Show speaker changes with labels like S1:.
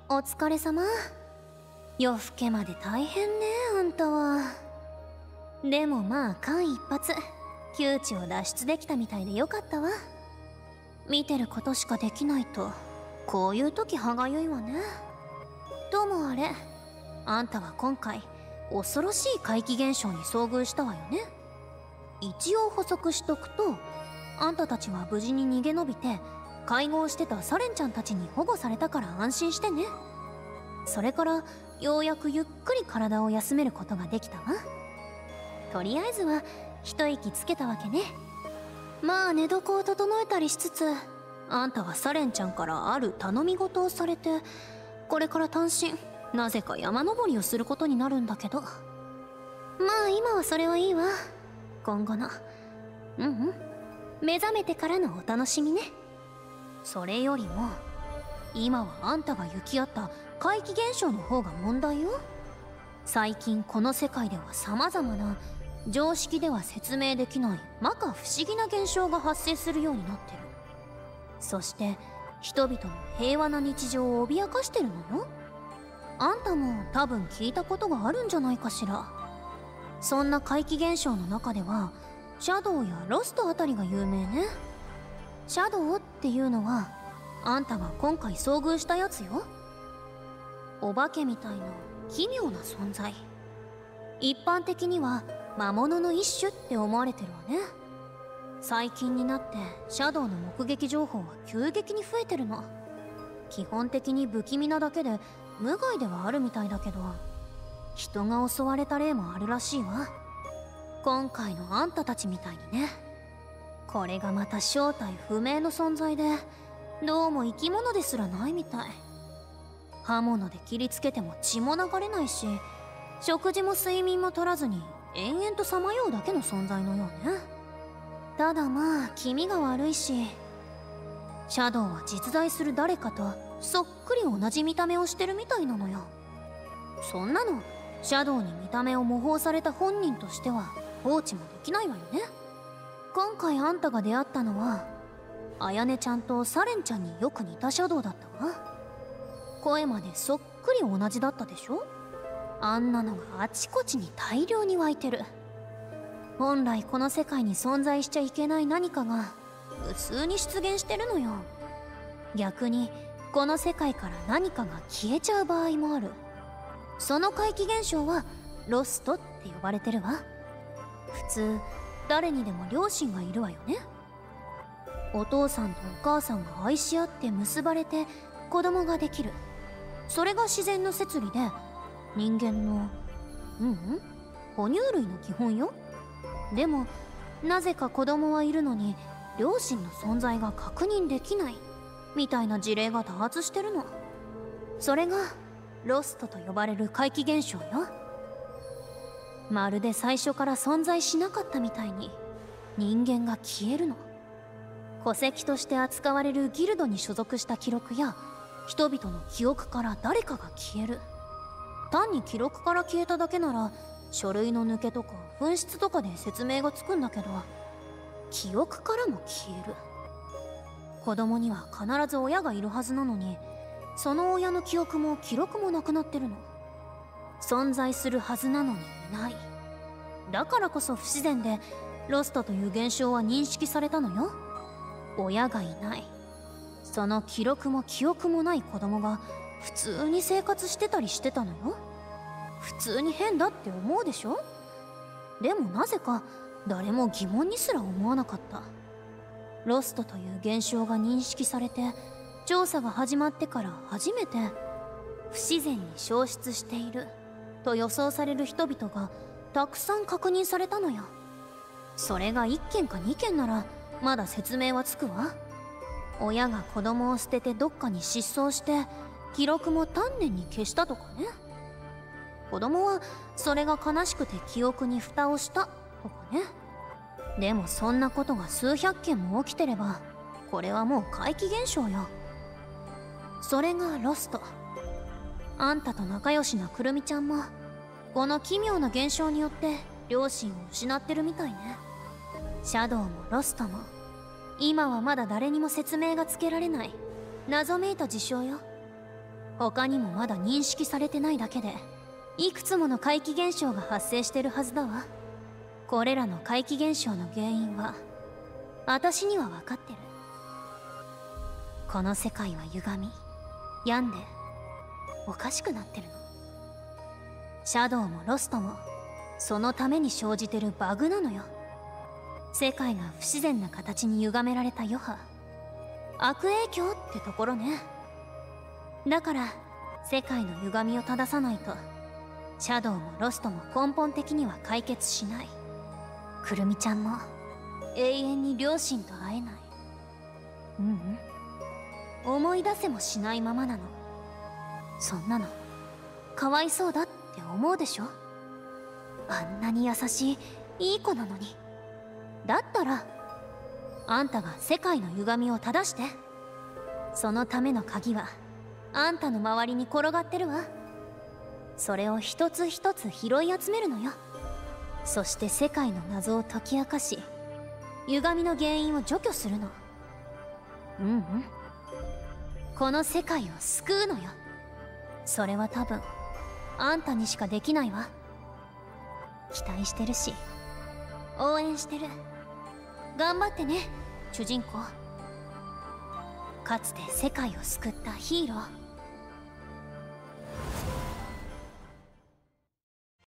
S1: お疲れ様。夜更けまで大変ね、あんたは。でもまあ間一髪窮地を脱出できたみたいでよかったわ。見てることしかできないとこういう時歯がゆいわね。ともあれ、あんたは今回恐ろしい怪奇現象に遭遇したわよね。一応補足しとくと、あんたたちは無事に逃げ延びて会合してたサレンちゃんたちに保護されたから安心してね。それからようやくゆっくり体を休めることができたわ。とりあえずは一息つけたわけね。まあ寝床を整えたりしつつ、あんたはサレンちゃんからある頼み事をされて、これから単身なぜか山登りをすることになるんだけど、まあ今はそれはいいわ。今後の目覚めてからのお楽しみね。それよりも今はあんたが行き合った怪奇現象の方が問題よ。最近この世界では様々な常識では説明できない摩訶不思議な現象が発生するようになってる。そして人々の平和な日常を脅かしてるのよ。あんたも多分聞いたことがあるんじゃないかしら。そんな怪奇現象の中ではシャドウやロストあたりが有名ね。シャドウっていうのはあんたが今回遭遇したやつよ。お化けみたいな奇妙な存在。一般的には魔物の一種って思われてるわね。最近になってシャドウの目撃情報は急激に増えてるの。基本的に不気味なだけで無害ではあるみたいだけど、人が襲われた例もあるらしいわ。今回のあんたたちみたいにね。これがまた正体不明の存在で、どうも生き物ですらないみたい。刃物で切りつけても血も流れないし、食事も睡眠も取らずに延々とさまようだけの存在のようね。ただまあ気味が悪いし、シャドウは実在する誰かとそっくり同じ見た目をしてるみたいなのよ。そんなのシャドウに見た目を模倣された本人としては放置もできないわよね。今回あんたが出会ったのはあやねちゃんとサレンちゃんによく似たシャドウだったわ。声までそっくり同じだったでしょ。あんなのがあちこちに大量に湧いてる。本来この世界に存在しちゃいけない何かが無数に出現してるのよ。逆にこの世界から何かが消えちゃう場合もある。その怪奇現象はロストって呼ばれてるわ。普通誰にでも両親がいるわよね。お父さんとお母さんが愛し合って結ばれて子供ができる。それが自然の摂理で、人間の哺乳類の基本よ。でもなぜか子供はいるのに両親の存在が確認できないみたいな事例が多発してるの。それがロストと呼ばれる怪奇現象よ。まるで最初から存在しなかったみたいに人間が消えるの。戸籍として扱われるギルドに所属した記録や人々の記憶から誰かが消える。単に記録から消えただけなら書類の抜けとか紛失とかで説明がつくんだけど、記憶からも消える。子供には必ず親がいるはずなのに、その親の記憶も記録もなくなってるの。存在するはずなのにいない。だからこそ不自然でロストという現象は認識されたのよ。親がいない、その記録も記憶もない子供が普通に生活してたりしてたのよ。普通に変だって思うでしょ。でもなぜか誰も疑問にすら思わなかった。ロストという現象が認識されて調査が始まってから初めて不自然に消失していると予想される人々がたくさん確認されたのよ。それが1件か2件ならまだ説明はつくわ。親が子供を捨ててどっかに失踪して記録も丹念に消したとかね。子供はそれが悲しくて記憶に蓋をしたとかね。でもそんなことが数百件も起きてればこれはもう怪奇現象よ。それがロスト。あんたと仲良しなくるみちゃんもこの奇妙な現象によって両親を失ってるみたいね。シャドウもロストも今はまだ誰にも説明がつけられない謎めいた事象よ。 他にもまだ認識されてないだけでいくつもの怪奇現象が発生してるはずだわ。これらの怪奇現象の原因は私には分かってる。この世界は歪み病んでおかしくなってるの。シャドウもロストもそのために生じてるバグなのよ。世界が不自然な形に歪められた余波、悪影響ってところね。だから世界の歪みを正さないとシャドウもロストも根本的には解決しない。くるみちゃんも永遠に両親と会えない。思い出せもしないままなの。そんなのかわいそうだって思うでしょ。あんなに優しいいい子なのに。だったらあんたが世界の歪みを正して。そのための鍵はあんたの周りに転がってるわ。それを一つ一つ拾い集めるのよ。そして世界の謎を解き明かし、歪みの原因を除去するの。この世界を救うのよ。それは多分あんたにしかできないわ。期待してるし応援してる。頑張ってね、主人公。かつて世界を救ったヒーロー。